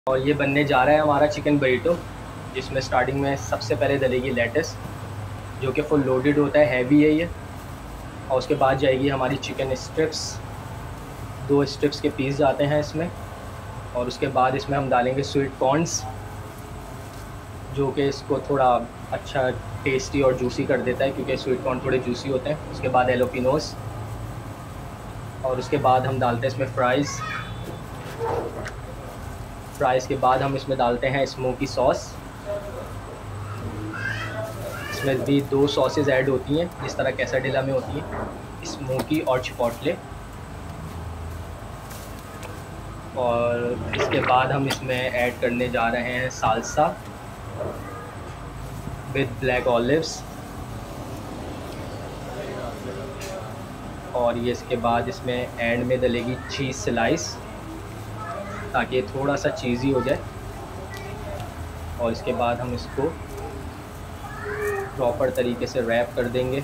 और ये बनने जा रहा है हमारा चिकन बरीटो, जिसमें स्टार्टिंग में सबसे पहले डलेगी लेटस, जो कि फुल लोडेड होता है, हैवी है ये। और उसके बाद जाएगी हमारी चिकन स्ट्रिप्स, 2 स्ट्रिप्स के पीस जाते हैं इसमें। और उसके बाद इसमें हम डालेंगे स्वीट कॉर्नस, जो कि इसको थोड़ा अच्छा टेस्टी और जूसी कर देता है, क्योंकि स्वीट कॉर्न थोड़े जूसी होते हैं। उसके बाद एलोपिनोस, और उसके बाद हम डालते हैं इसमें फ्राइज़ के बाद हम इसमें डालते हैं स्मोकी सॉस। इसमें भी 2 सॉसेज ऐड होती हैं, जिस तरह कैसाडिला में होती हैं, स्मोकी और चिपोटले। और इसके बाद हम इसमें ऐड करने जा रहे हैं साल्सा विद ब्लैक ऑलिव्स। और ये इसके बाद इसमें एंड में डलेगी चीज़ स्लाइस, ताकि ये थोड़ा सा चीज़ी हो जाए। और इसके बाद हम इसको प्रॉपर तरीके से रैप कर देंगे।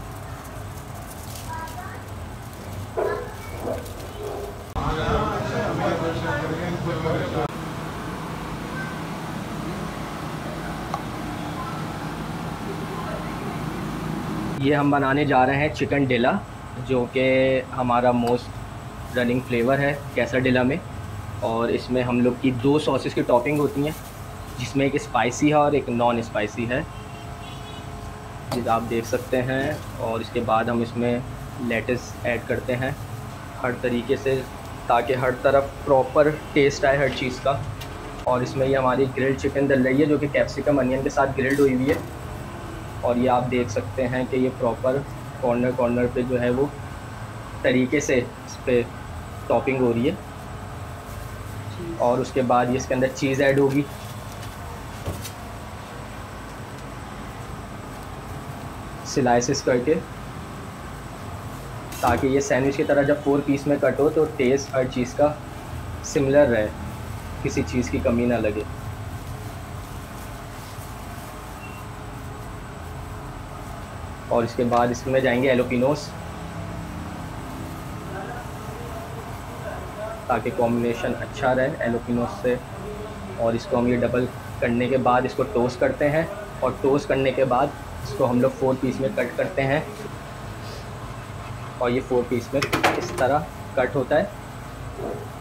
ये हम बनाने जा रहे हैं चिकन डिला, जो कि हमारा मोस्ट रनिंग फ्लेवर है कैसाडिला में। और इसमें हम लोग की 2 सॉसेस की टॉपिंग होती हैं, जिसमें एक स्पाइसी है और एक नॉन स्पाइसी है, जिसे आप देख सकते हैं। और इसके बाद हम इसमें लेटस ऐड करते हैं हर तरीके से, ताकि हर तरफ प्रॉपर टेस्ट आए हर चीज़ का। और इसमें ये हमारी ग्रिल्ड चिकन डल रही है, जो कि कैप्सिकम अनियन के साथ ग्रिल्ड हुई हुई है। और ये आप देख सकते हैं कि ये प्रॉपर कॉर्नर पे जो है वो तरीके से इस पर टॉपिंग हो रही है। और उसके बाद ये इसके अंदर चीज़ ऐड होगी, स्लाइसेस करके, ताकि ये सैंडविच की तरह जब 4 पीस में कट हो तो टेस्ट हर चीज़ का सिमिलर रहे, किसी चीज़ की कमी ना लगे। और इसके बाद इसमें जाएंगे एलोपिनोस, ताकि कॉम्बिनेशन अच्छा रहे एलोपिनोस से। और इसको हम ये डबल करने के बाद इसको टोस्ट करते हैं, और टोस्ट करने के बाद इसको हम लोग 4 पीस में कट करते हैं। और ये 4 पीस में इस तरह कट होता है।